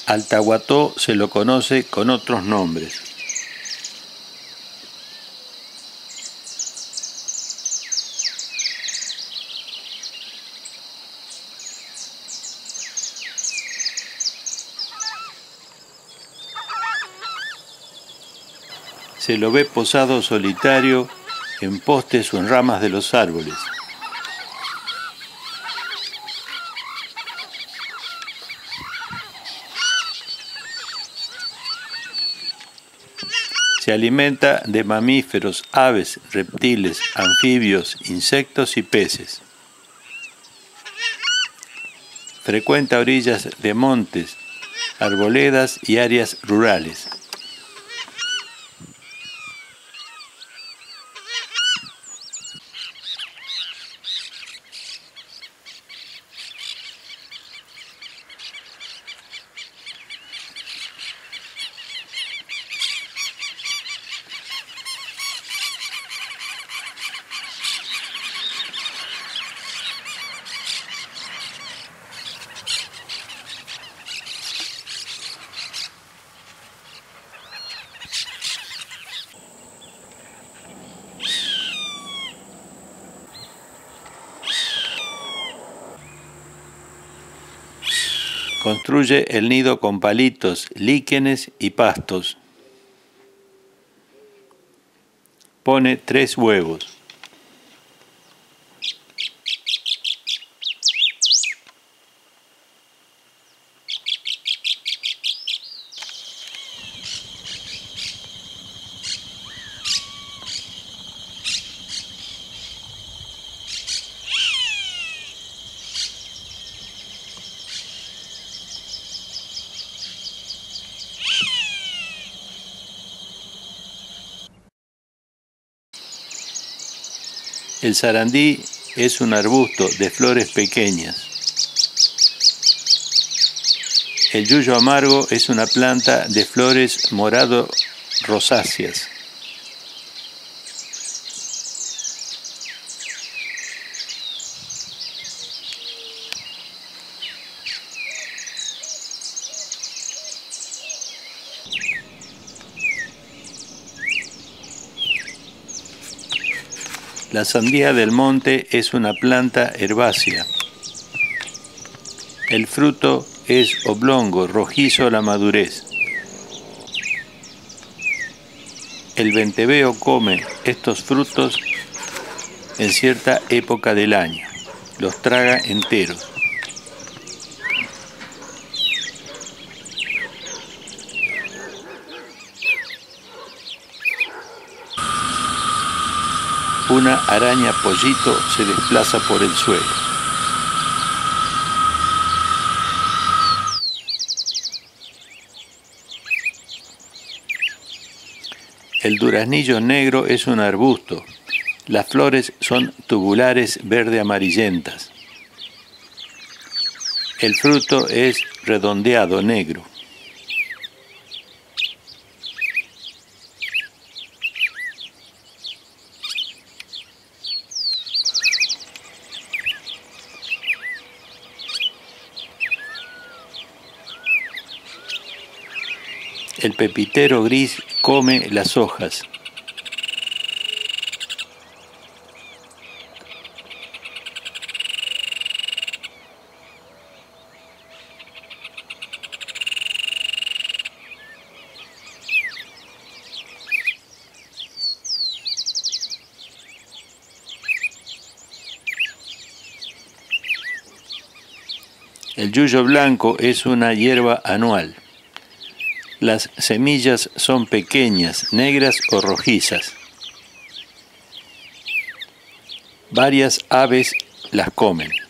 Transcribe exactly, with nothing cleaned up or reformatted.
Al tahuató se lo conoce con otros nombres. Se lo ve posado solitario en postes o en ramas de los árboles. Se alimenta de mamíferos, aves, reptiles, anfibios, insectos y peces. Frecuenta orillas de montes, arboledas y áreas rurales. Construye el nido con palitos, líquenes y pastos. Pone tres huevos. El sarandí es un arbusto de flores pequeñas. El yuyo amargo es una planta de flores morado rosáceas. La sandía del monte es una planta herbácea. El fruto es oblongo, rojizo a la madurez. El venteveo come estos frutos en cierta época del año. Los traga enteros. Una araña pollito se desplaza por el suelo. El duraznillo negro es un arbusto. Las flores son tubulares verde amarillentas. El fruto es redondeado negro. El pepitero gris come las hojas. El yuyo blanco es una hierba anual. Las semillas son pequeñas, negras o rojizas. Varias aves las comen.